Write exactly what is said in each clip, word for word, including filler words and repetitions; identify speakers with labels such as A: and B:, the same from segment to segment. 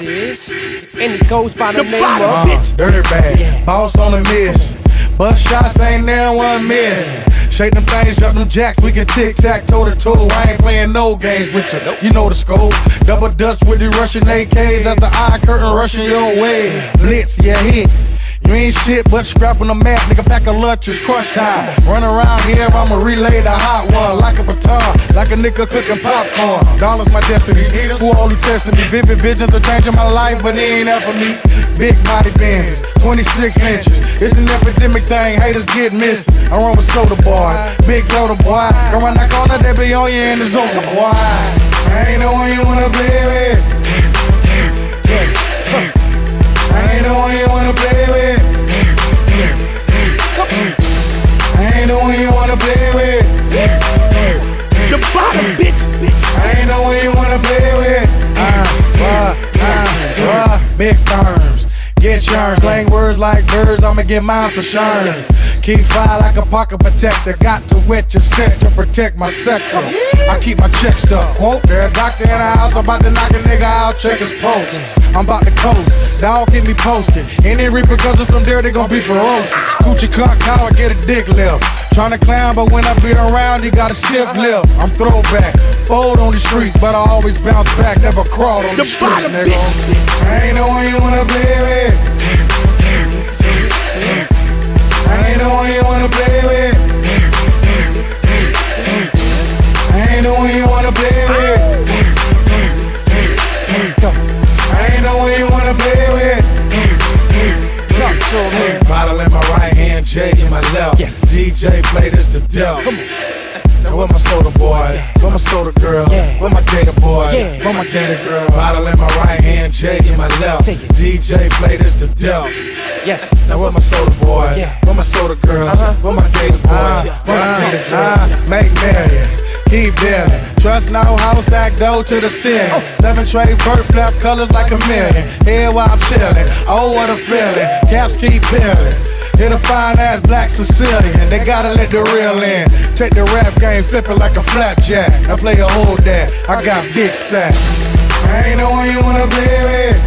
A: is, and it goes by the, the name of
B: uh,
A: it.
B: Dirty bag, yeah. Boss on a mission. Bust shots, ain't there one miss. Shake them things, drop them jacks, we can tic-tac, toe-to-toe. I ain't playing no games with you, you know the scope. Double Dutch with the Russian A Ks, that's the eye curtain rushing your way. Blitz, yeah, hit. You ain't shit but scrapping the mat, nigga, pack of lunches, crush high. Run around here, I'ma relay the hot one. Like a baton, like a nigga cooking popcorn. Dollars my destiny, who all who testing me. Vivid visions are changing my life, but it ain't that for me. Big body Benzes, twenty-six inches. It's an epidemic thing, haters get missing. I run with Soda Boy, big Yoda boy. Come around that corner, they be on you in the zone, boy. I ain't the one you wanna play with. I ain't the one you wanna play with. I ain't the one you wanna play with.
A: The bottom, bitch.
B: I ain't the one you wanna play with. Uh, uh, uh, uh, big terms, get yours. Slang words like birds, I'ma get mine for sure. Keep fire like a pocket protector. Got to wet your set to protect my sector. I keep my checks up. Quote, there's a doctor in the house. I'm about to knock a nigga out, check his pulse. I'm about to coast, dog get me posted. Any repercussions from there, they gon' be ferocious. Coochie cock tower, get a dick lift. Tryna clown, but when I be around, you got a stiff lip. I'm throwback, fold on the streets, but I always bounce back. Never crawled on the, the streets, nigga. I ain't the one you wanna play with. I ain't the one you wanna play with. I ain't the one you wanna play with. I ain't the one you wanna play with.
A: Talk to me.
B: Bottle in my right hand, J in my left.
A: Yes.
B: D J play this to death.
A: Come on.
B: Now where my soda boy? Yeah. Where my soda girl?
A: Yeah.
B: Where my gator boy?
A: Yeah.
B: Where my gator girl? Bottle in my right hand, J in my left.
A: Say it.
B: D J play this to death.
A: Yes.
B: Now where my soda boy?
A: Yeah.
B: Where my soda girl?
A: Uh-huh.
B: Where my gator boy?
A: Uh,
B: Where my
A: uh,
B: gator girl? Uh, make million, keep dealing. Trust no house stack dough to the ceiling. Oh. Seven tray bird flap colors like a million. Here while I'm chilling. Oh what a feeling. Caps keep peeling. Hit a fine ass black Sicilian. They gotta let the real in. Take the rap game, flip it like a flapjack. I play a whole that. I got big sack. I ain't the one you wanna play with.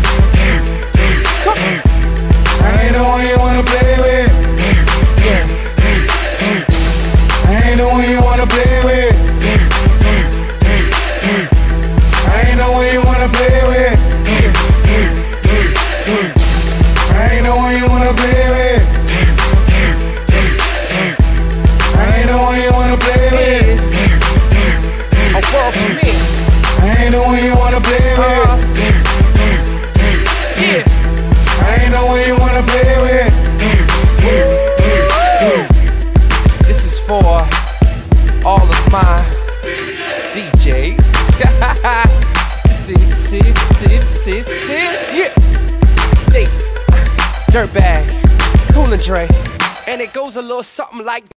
B: I ain't the one you wanna play with. I ain't the one you wanna play with. I ain't the one you wanna play with. I ain't the one you wanna play with. I ain't the one you wanna play with.
A: A world premiere.
B: I ain't the one you wanna play with.
A: Yeah.
B: I ain't the one you wanna play with.
A: This is for all of my D Js. Sit, sit, sit, sit, sit. Yeah. Dirtbag, Cool and Dre, and it goes a little something like